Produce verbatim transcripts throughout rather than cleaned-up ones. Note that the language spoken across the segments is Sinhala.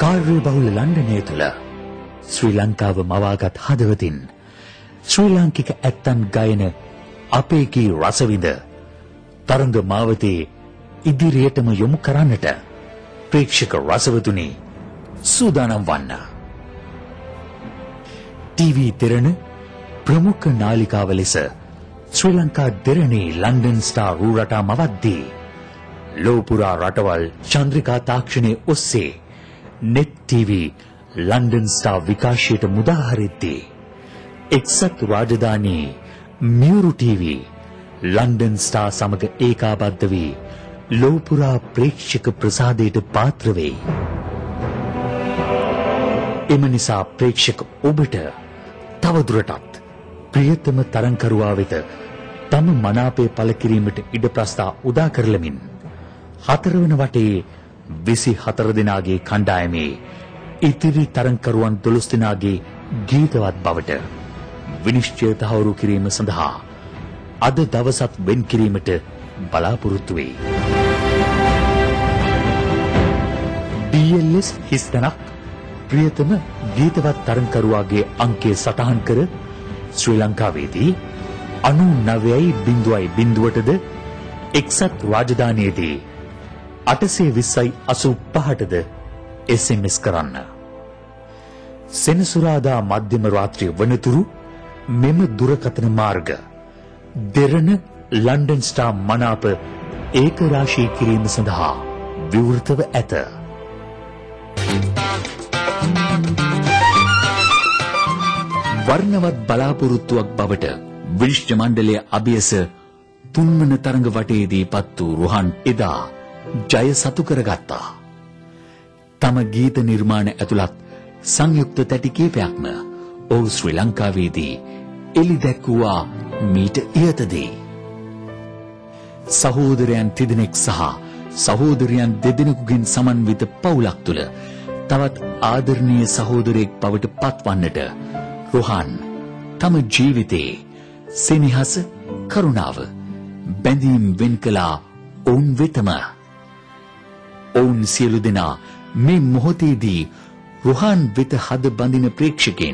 කාර්ය බහුල ලන්ඩනය තුළ ශ්‍රී ලංකාව මවාගත් හදවතින් ශ්‍රී ලාංකික ඇත්තන් ගයන අපේ කී රසවිඳ තරංග මාවතේ ඉදිරියටම යොමු කරන්නට ප්‍රේක්ෂක රසවතුනි සූදානම් වන්න. ටීවී දෙරණ ප්‍රමුඛ නාලිකාව ලෙස ශ්‍රී ලංකා දෙරණේ ලන්ඩන් ස්ටාර් රූ රටා මවද්දී ලෝපුරා රටවල් චන්ද්‍රිකා තාක්ෂණයේ ඔස්සේ නෙට් ටීවී ලන්ඩන් ස්ටාර් විකාශයට මුදා හරිද්දී එක්සත් රාජධානී මියුරු ටීවී ලන්ඩන් ස්ටාර් සමග ඒකාබද්ධ වී ලෝපුරා ප්‍රේක්ෂක ප්‍රසාදයට පාත්‍ර වෙයි. එම නිසා ප්‍රේක්ෂක ඔබට තවදුරටත් ප්‍රියතම තරංකරුවා වෙත තම මනාපය පළ කිරීමට ඉඩ ප්‍රස්ථා උදා කරලමින් හතරවන වටේ විසි හතර දෙනාගේ කණ්ඩායමේ ඉතිරි තරංකරුවන් දොළොස් දෙනාගේ ගීතවත් බවට විනිශ්චය තහවුරු කිරීම සඳහා අද දවසත් වෙන් කිරීමට බලාපොරොත්තු වෙයි. ඩී එල් එස් හිස්තනක් ප්‍රියතම ගීතවත් තරංකරුවාගේ අංකය සටහන් කර ශ්‍රී ලංකාවේදී අනූනවයයි බිංදුවයි බිංදුවටද එක්සත් රාජධානියේදී අටසිය විස්සයි අසූ පහටද එස් එම් එස් කරන්න. සෙනසුරාදා මධ්‍යම රාත්‍රිය වනතුරු මෙම දුරකථන මාර්ග දෙරණ ලන්ඩන් ස්ටාර් මනාප ඒක රාශී කිරීම සඳහා විවෘතව ඇත. වර්ණවත් බලාපොරොත්තුවක් බවට විනිශ්චය මණ්ඩලයේ අභියස තුන්වන තරඟ වටයේදී පත් වූ රුහන් එදා ජය සතු කරගත්තා. තම ගීත නිර්මාණ ඇතුළත් සංයුක්ත තැටි කීපයක්ම ඔහු ශ්‍රී ලංකාවේදී එලි දැක්වුවා මීට ඉහතදී. සහෝදරයන් තිදෙනෙක් සහ සහෝදරයන් දෙදෙනෙකුගෙන් සමන්විත පවුලක් තුළ තවත් ආදරණීය සහෝදරයෙක් බවට පත්වන්නට රුහන් තම ජීවිතේ සෙනෙහස කරුණාව බැඳීම් වෙන් කළා ඔවුන් වෙතම. ඔවුන් සියලු දෙනා මේ මොහොතේදී රුහන් වෙත හද බඳින ප්‍රේක්ෂකයන්.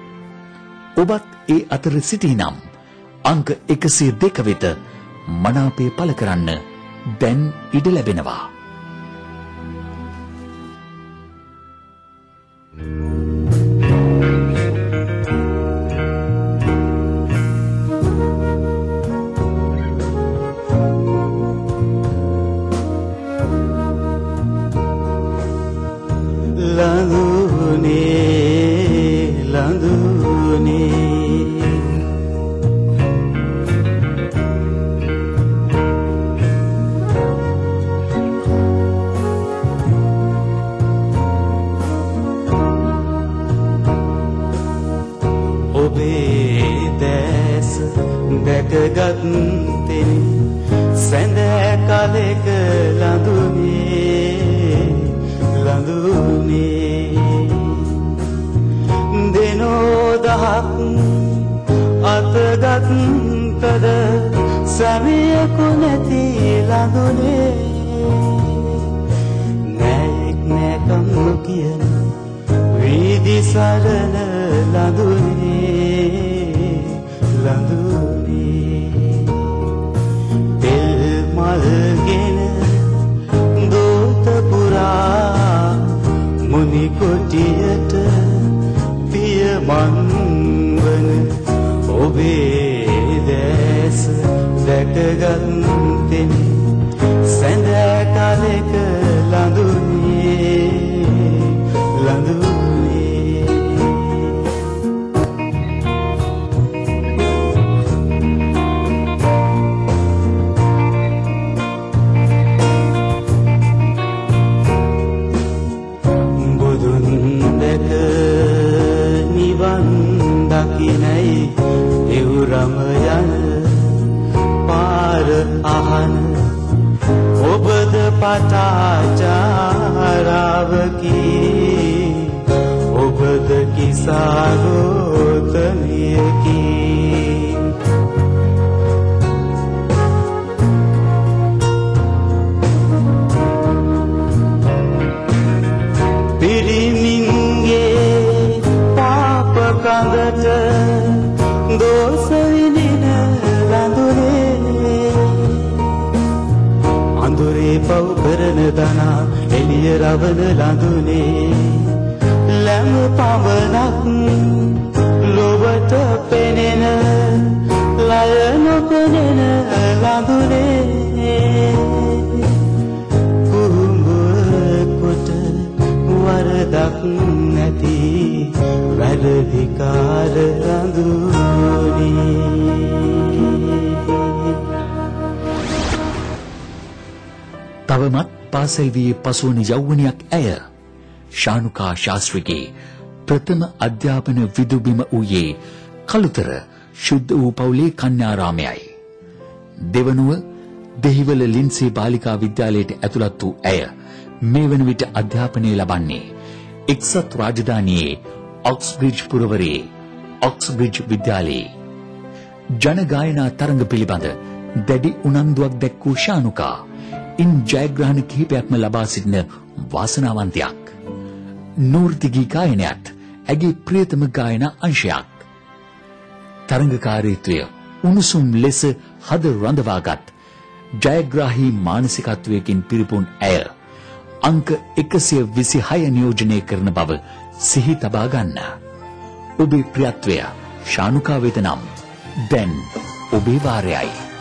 ඔබත් ඒ අතර සිටිනම් අංක එකසිය දෙක වෙත මනාපය පළ කරන්න දැන් ඉඩ ලැබෙනවා. පිරි හොරේ පව් කරන දනා එළිය රවන ලඳුනේ ලැම පවනක් ලොවට පෙනෙන ලය නොපෙනෙන ලඳුනේ කුහුඹුව කොට වරදක් නැති වැරදිකාර ලඳුනේ. තවමත් පාසල් වී පසුවන යෞවනයක් ඇය ශානුකා ශාස්ත්‍රීගේ ප්‍රථම අධ්‍යාපන විදුබිම වූයේ කළුතර ශුද්ධ වූ පවුලේ කන්‍යාරාමයයි. දෙවනුව දෙහිවල ලින්සේ බාලිකා විද්‍යාලයට ඇතුළත් වූ ඇය මේ වන විට අධ්‍යාපනය ලබන්නේ එක්සත් රාජධානියේ ඔක්ස්බ්‍රිජ් පුරවරයේ ඔක්ස්බ්‍රිජ් විද්‍යාලයේ. ජන ගායනා තරඟ පිළිබඳ දැඩි උනන්දුවක් දැක්වූ ශානුකා ඉන් ජයග්‍රහණ කිහිපයක්ම ලබා සිටින වාසනාවන්තයක්. නූර්තිගී ගායනයත් ඇගේ ප්‍රියතම ගායනා අංශයක්. තරඟකාරීත්වය උණුසුම් ලෙස හද රඳවාගත් ජයග්‍රාහී මානසිකත්වයකින් පිරිපුන් ඇය අංක එකසිය විසිහය නියෝජනය කරන බව සිහි තබා ගන්න. ඔබේ ප්‍රියත්වය ශානුකා වෙත නම් දැන් ඔබේ වාරයයි.